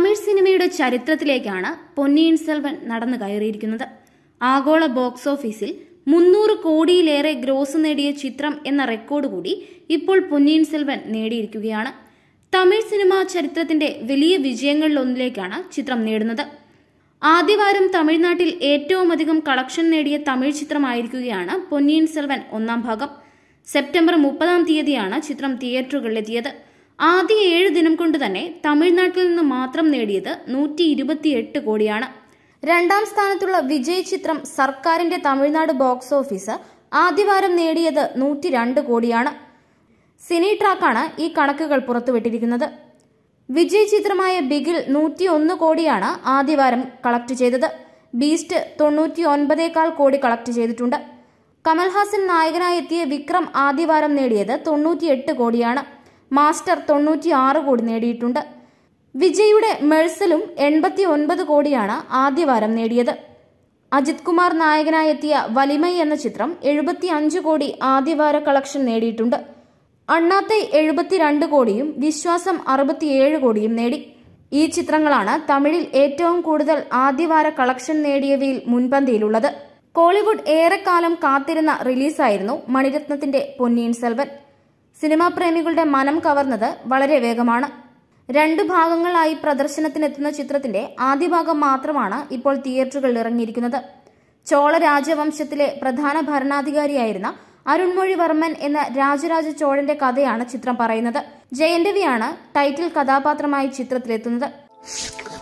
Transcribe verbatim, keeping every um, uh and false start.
തമിഴ് സിനിമയുടെ ചരിത്രത്തിലേക്കാണ് പൊന്നിയിൻ സെൽവൻ നടന്നു കയറിയിരിക്കുന്നത്. ആഗോള ബോക്സ് ഓഫീസിൽ മുന്നൂറ് കോടിയിലേറെ ഗ്രോസ് നേടിയ ചിത്രം എന്ന റെക്കോർഡ് കൂടി ഇപ്പോൾ പൊന്നിയിൻ സെൽവൻ നേടിയിരിക്കുകയാണ്. തമിഴ് സിനിമാ ചരിത്രത്തിന്റെ വലിയ വിജയങ്ങളിലൊന്നിലേക്കാണ് ചിത്രം നേടുന്നത്. ആദ്യവാരം തമിഴ്നാട്ടിൽ ഏറ്റവും അധികം കളക്ഷൻ നേടിയ തമിഴ് ചിത്രമായിരിക്കുകയാണ് പൊന്നിയിൻ സെൽവൻ ഒന്നാം ഭാഗം. സെപ്റ്റംബർ മുപ്പതാം തീയതിയാണ് ചിത്രം തിയേറ്ററുകളിലെത്തിയത്. ആദ്യ ഏഴ് ദിനം കൊണ്ട് തന്നെ തമിഴ്നാട്ടിൽ നിന്ന് മാത്രം നേടിയത് നൂറ്റി ഇരുപത്തിയെട്ട് കോടിയാണ്. രണ്ടാം സ്ഥാനത്തുള്ള വിജയ് ചിത്രം സർക്കാരിന്റെ തമിഴ്നാട് ബോക്സ് ഓഫീസ് ആദ്യവാരം നേടിയത് നൂറ്റി രണ്ട് കോടിയാണ്. സിനി ട്രാക്കാണ് ഈ കണക്കുകൾ പുറത്തുവിട്ടിരിക്കുന്നത്. വിജയ് ചിത്രമായ ബിഗിൽ നൂറ്റി ഒന്ന് കോടിയാണ് ആദ്യവാരം കളക്ട് ചെയ്തത്. ബീസ്റ്റ് തൊണ്ണൂറ്റി ഒൻപതേകാൽ കോടി കളക്ട് ചെയ്തിട്ടുണ്ട്. കമൽഹാസൻ നായകനായി എത്തിയ വിക്രം ആദ്യവാരം നേടിയത് തൊണ്ണൂറ്റിയെട്ട് കോടിയാണ്. മാസ്റ്റർ തൊണ്ണൂറ്റി ആറ് കോടി നേടിയിട്ടുണ്ട്. വിജയുടെ മെഴ്സലും എൺപത്തി ഒൻപത് കോടിയാണ് ആദ്യവാരം നേടിയത്. അജിത് കുമാർ നായകനായി എത്തിയ വലിമൈ എന്ന ചിത്രം എഴുപത്തി അഞ്ച് കോടി ആദ്യവാര കളക്ഷൻ നേടിയിട്ടുണ്ട്. അണ്ണാത്തെ എഴുപത്തിരണ്ട് കോടിയും വിശ്വാസം അറുപത്തിയേഴ് കോടിയും നേടി. ഈ ചിത്രങ്ങളാണ് തമിഴിൽ ഏറ്റവും കൂടുതൽ ആദ്യവാര കളക്ഷൻ നേടിയവയിൽ മുൻപന്തിയിലുള്ളത്. കോളിവുഡ് ഏറെക്കാലം കാത്തിരുന്ന റിലീസായിരുന്നു മണിരത്നത്തിന്റെ പൊന്നിയിൻ സെൽവൻ. സിനിമാ പ്രേമികളുടെ മനം കവർന്നത് വളരെ വേഗമാണ്. രണ്ടു ഭാഗങ്ങളായി പ്രദർശനത്തിനെത്തുന്ന ചിത്രത്തിന്റെ ആദ്യ ഭാഗം മാത്രമാണ് ഇപ്പോൾ തിയേറ്ററുകളിൽ ഇറങ്ങിയിരിക്കുന്നത്. ചോള രാജവംശത്തിലെ പ്രധാന ഭരണാധികാരിയായിരുന്ന അരുൺമൊഴിവർമ്മൻ എന്ന രാജരാജ ചോഴന്റെ കഥയാണ് ചിത്രം പറയുന്നത്. ജയൻ രവിയാണ് ടൈറ്റിൽ കഥാപാത്രമായി ചിത്രത്തിലെത്തുന്നത്.